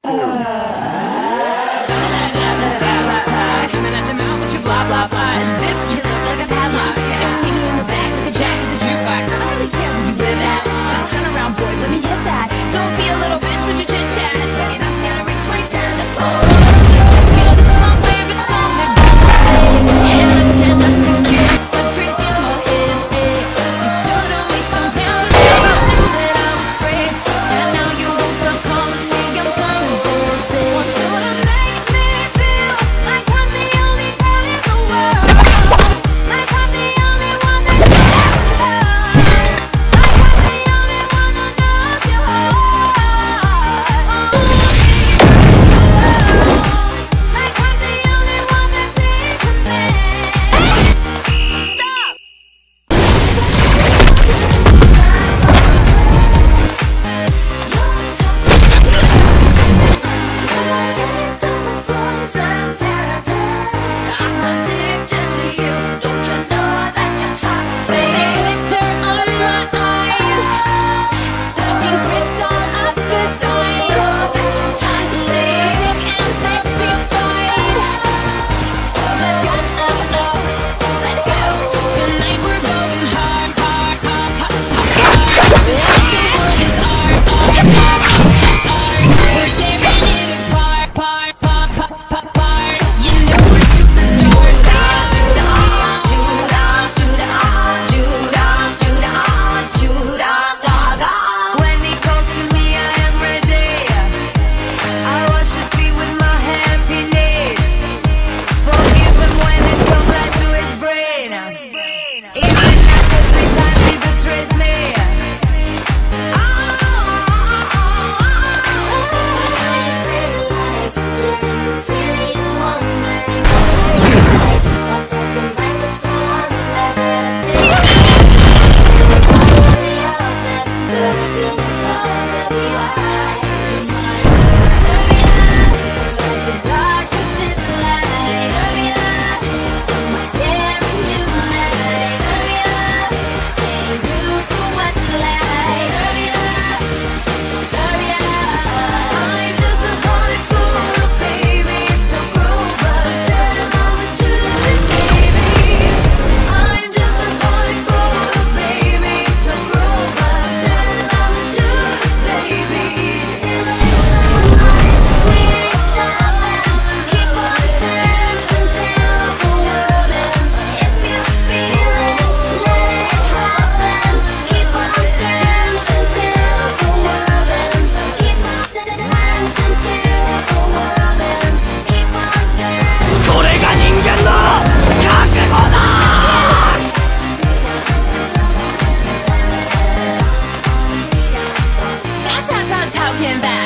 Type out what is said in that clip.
Coming out your mouth with your blah blah blah. Zip your lip like a padlock. And meet me in the back with the jack of the jukebox. I only care where you live at. Just turn around, boy, let me hit that. Don't be a little bitch with your chit chat. You're not gonna reach my telephone. Somewhere it's on the go. And I'm gonna text you for drinking more. You should've waited some time, but you knew that I was free. And now you won't stop calling me. I'm coming for a thing. Want you to make me feel like I'm the only girl in the world. Like I'm the only one that you ever love. Like I'm the only one who knows your heart. Like I'm the only one that thinks of me. Stop! I'm addicted to you. Don't you know that you're toxic? Glitter on my eyes, stockings ripped all up the side. Lipstick and sexy fight. So let's go, let's go. Tonight we're going hard, hard, hard, hard, hard. Just like the world is art, art, art, art. We're tearing it apart, part, part, part, part, part. You know we're superstars. When he calls to me, I am ready. I wash his feet with my happiness. Forgive him when it comes right to his brain. Even after 3 times he betrays me. Talking back.